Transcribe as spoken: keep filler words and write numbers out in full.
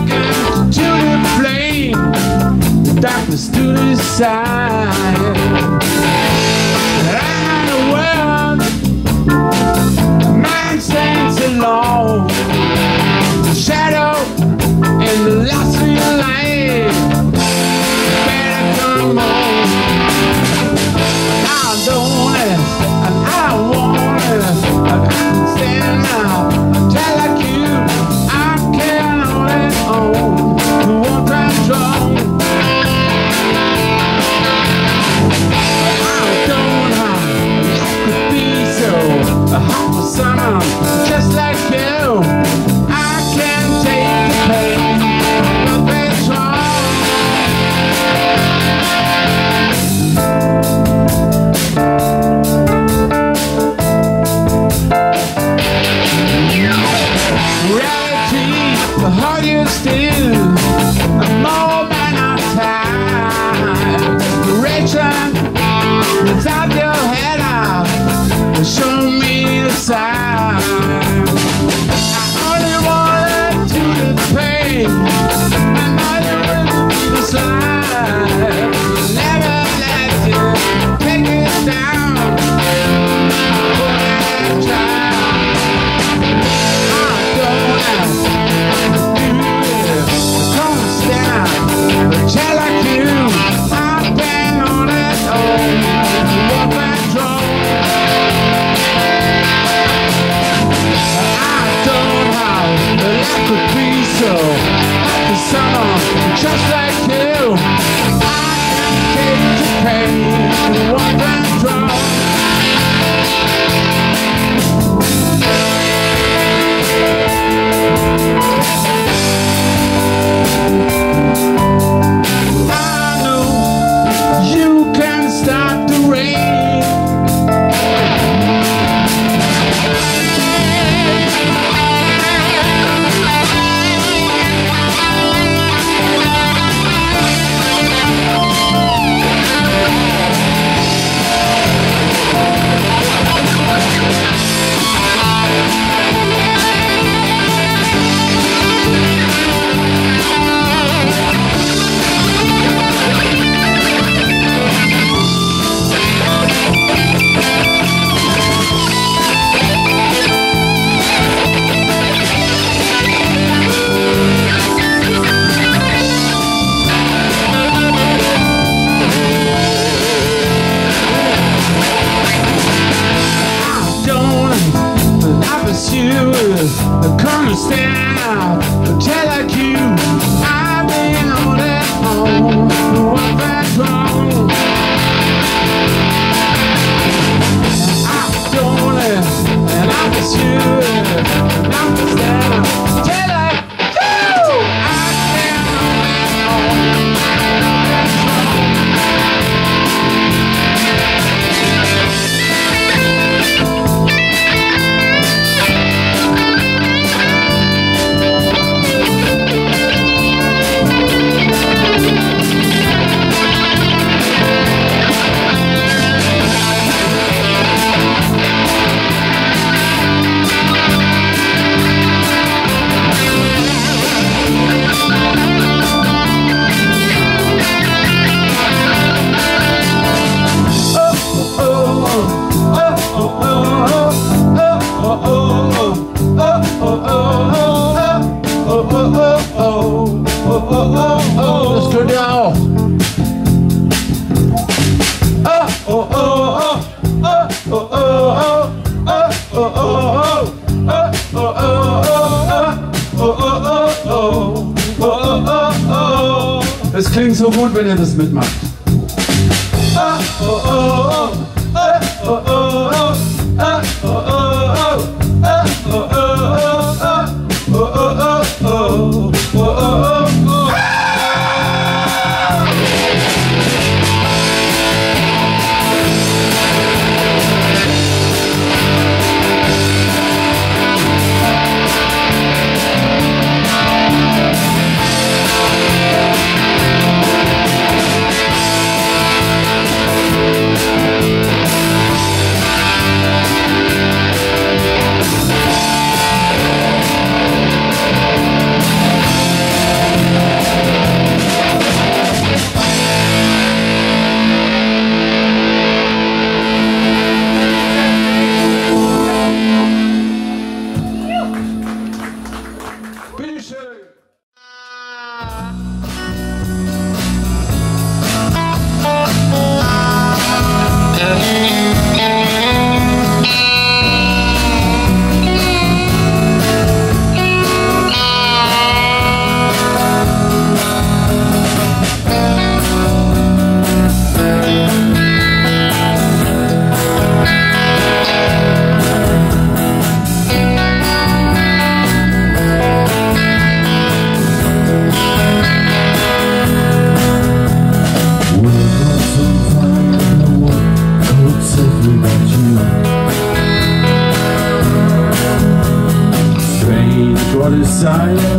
walking to the flame, the darkness to the side. Around the world, a man stands alone, the shadow and the lost in your life. Better come on. I don't ask, and I want it, and I can stand now. I tell like you, I can only own the one time strong. I don't know, life could be so hot for someone just like you. I can take the pain, but it's wrong. Reality, the heart you still, a moment of time. Desperation, it's out your head out, show me the sign. I only wanted to the pain, and I didn't be the slide. Never let you take it down. But I try. I don't ask you to come stand, but tell like you, I've been on it all. What went wrong? I don't know that life could be so happy someone just like you. I can take the pain, what went wrong? I know you can stop the rain. You come and stand out, tell like you, I've been on that home, what went wrong? I don't ask, and I miss you, I'm just stand out, tell like you, I've been on that home, what went wrong? Let's go down. Oh, oh, oh, oh, oh, oh, oh, oh, oh, oh. Es klingt so gut, wenn ihr das mitmacht. Oh, oh, oh, oh, oh, oh, oh, oh, oh. silent